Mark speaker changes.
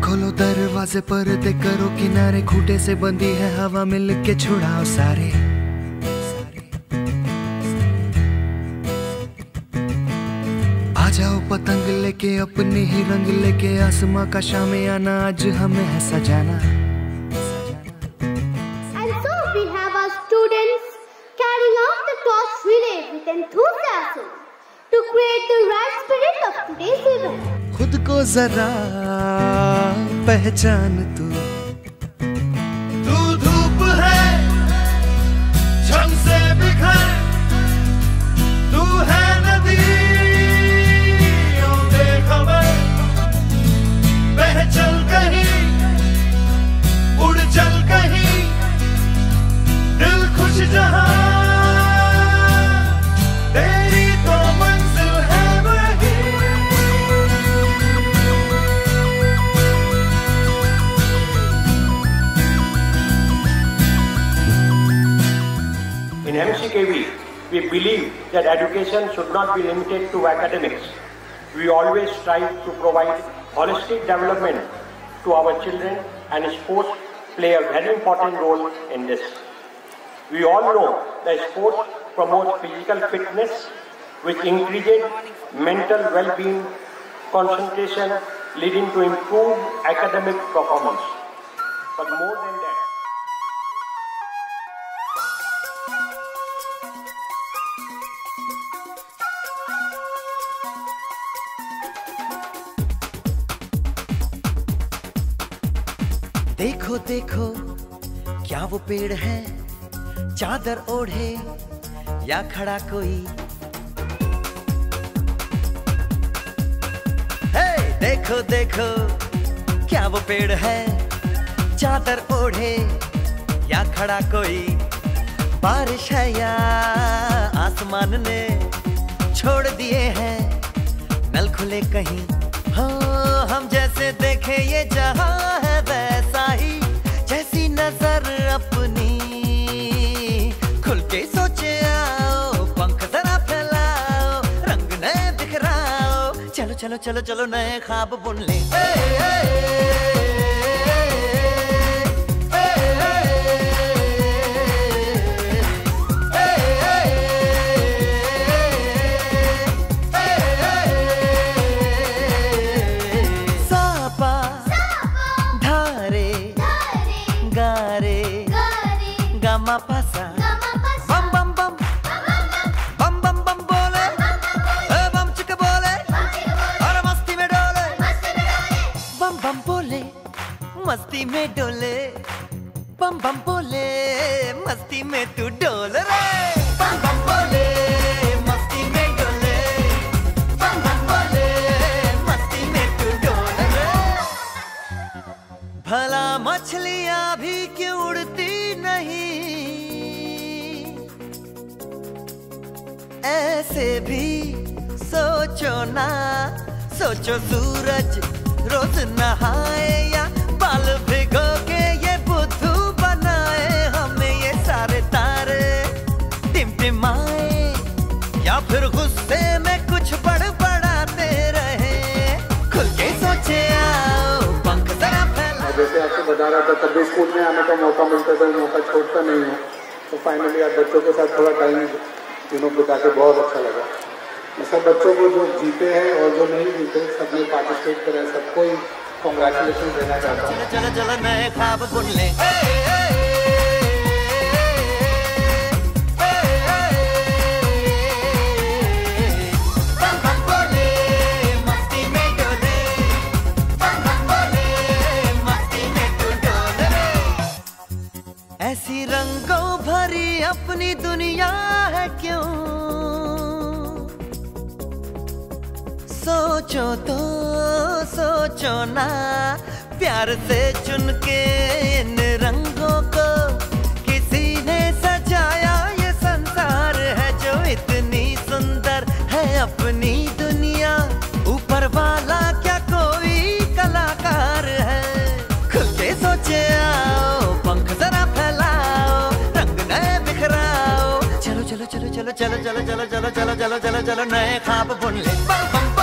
Speaker 1: खोलो दरवाजे पर्दे करो किनारे, खूंटे से बंदी है हवा मिल के छुड़ाओ सारे। आ जाओ पतंग लेके अपने ही रंग लेके, आसमां का शामे आना आज हमें है सजाना।
Speaker 2: And so we have our students carrying out the toss relay with enthusiasm to create the right spirit of today's event.
Speaker 1: खुद को जरा पहचान तू धूप है झंग से बिखर, तू है नदी बेखबर, बह चल कहीं उड़ चल कहीं, दिल खुश जहां
Speaker 3: In MCKV, we believe that education should not be limited to academics. We always strive to provide holistic development to our children, and sports play a very important role in this. We all know that sports promotes physical fitness, which increases mental well-being, concentration, leading to improved academic performance. But more than that,
Speaker 1: देखो देखो क्या वो पेड़ है, चादर ओढ़े या खड़ा कोई। हे देखो देखो क्या वो पेड़ है, चादर ओढ़े या खड़ा कोई। बारिश है या आसमान ने छोड़ दिए हैं नल खुले कहीं। हो हम जैसे देखे ये जहां है वैसा ही, जैसी नजर अपनी खुल के सोचे आओ, पंख जरा फैलाओ, रंग नए बिखराओ, चलो चलो चलो चलो नए ख्वाब बुन ले। गामा पासा बम बम बम बम बम बम बोले, बम चिक बोले और मस्ती में डोले, बम बम बोले मस्ती में डोले, बम बम बोले मस्ती में तू डोल रे। बम बम बोले मस्ती में डोले, बम बम बोले मस्ती में तू डोल रे। भला मछलियां भी क्यों उड़ती नहीं, ऐसे भी सोचो ना, सोचो सूरज रोज नहाए या बाल भिगो के ये बुद्धू बनाए, हमें ये सारे तारे टिमटिमाए या फिर गुस्से में कुछ बड़बड़ाते रहे। खुल के सोचे आओ, पंख जरा फैला।
Speaker 4: जैसे आपसे बता रहा था, तब भी स्कूल में आने का मौका मिलता था, मौका छोड़ता नहीं है। तो फाइनली आज बच्चों के साथ थोड़ा टाइम बिता के बहुत अच्छा लगा। सब बच्चों को जो जीते हैं और जो नहीं जीते सबने पार्टिसिपेट करे, सबको ही कॉन्ग्रेचुलेशन देना चाहता हूँ।
Speaker 1: चलो चलो नए ख्वाब बुन ले। ऐसी रंगों भरी अपनी दुनिया है क्यों, सोचो तो सोचो ना, प्यार से चुन के इन रंगों को किसी ने सजाया। ये संसार है जो इतनी सुंदर है अपनी दुनिया, ऊपर वाला क्या कोई कलाकार है। खुल के सोचे आओ, पंख जरा फैलाओ, रंग नए बिखराओ, चलो चलो चलो चलो चलो चलो चलो चलो चलो चलो चलो चलो नए ख्वाब बुन ले।